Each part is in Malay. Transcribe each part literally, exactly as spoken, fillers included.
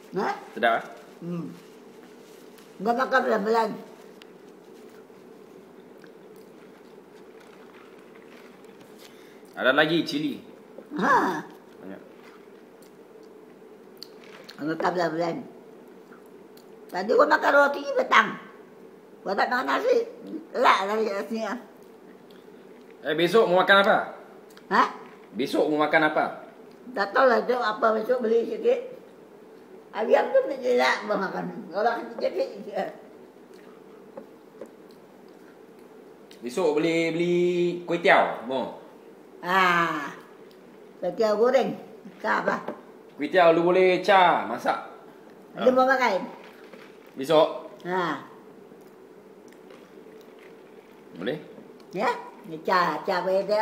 Ha? Sedap ah? Hmm. Kau makan pelan-pelan. Ada lagi cili. Ha. Banyak. Kau makan pelan-pelan. Tadi kau makan roti petang. Kau tak makan nasi. Lak dari sini. Eh, besok mau makan apa? Ha? Besok mau makan apa? Tak tahu lah tu apa besok beli sikit. Ayam tu tidak mau makan. Kalau sikit. Besok boleh beli kuih tiaw, mau? Ah. Ketiau goreng. Kau apa? Kuih tiaw lu boleh ca, masak. Dia mau makan. Besok? Ha. Boleh? Ya? Ni ca, ca boleh dia.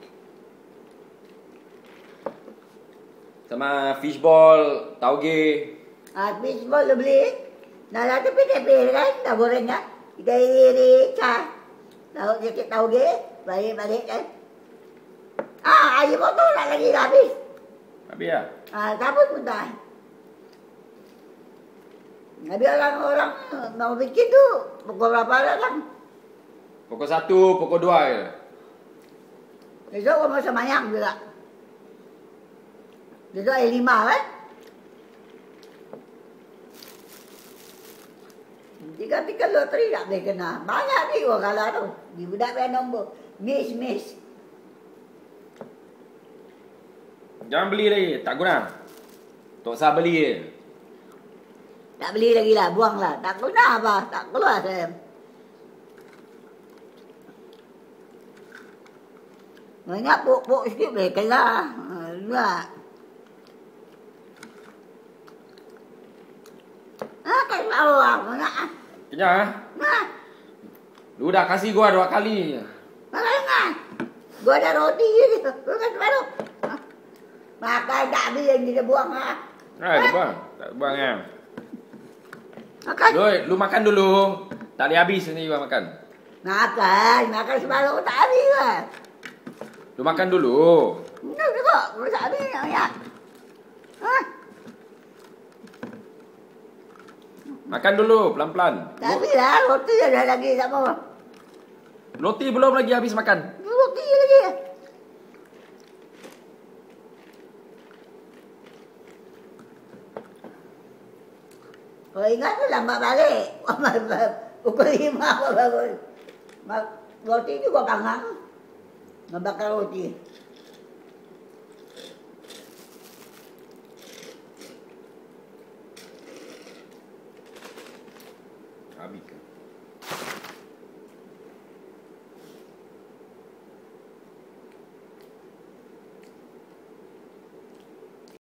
Sama fishball, tauge. Ah, fish ball lu beli. Nah, lah tu pilih-pilih kan. Dah goreng kan. Kita iri ca. Tahu sikit tahu ge. Balik-balik kan. Ah, air botol nak lagi dah habis. Habis lah? Ah, sabun pun dah. Habis orang-orang mau bikin tu. Pukul berapa orang? Pukul satu, pukul dua je. Besok kau masa mayang juga. Besok air lima kan? Tiga-tiga loteri tak boleh kena. Banyak ni gua kalah tu. Di budak bayar nombor. Miss, miss. Jangan beli lagi, tak guna. Tak usah beli je. Tak beli lagi lah, buang lah. Tak guna apa, tak keluar saya. Banyak pok-pok sikit boleh kelah. Haa, ah, kan tahu lah, banyak ah. Kenyang ah? Nah, Lu dah kasih gua dua kali. makan. Gua ada roti je. Gua kan baru. Makan tak habis yang dia buang ah. Ah, dia buang. Tak buang kan? Makan. Lu, lu makan dulu. Tak boleh habis ni gua makan. Makan, makan separuh tak habis lah. Lu makan dulu. Betul juga, gua tak habis ya. Hah? Makan dulu, pelan-pelan. Tak habis lah, roti ada lagi sama. Roti belum lagi habis makan. Roti lagi. Kalau ingat tu lambat balik. Pukul lima apa bagus. Roti tu gua panggang. Membakar roti. Habis.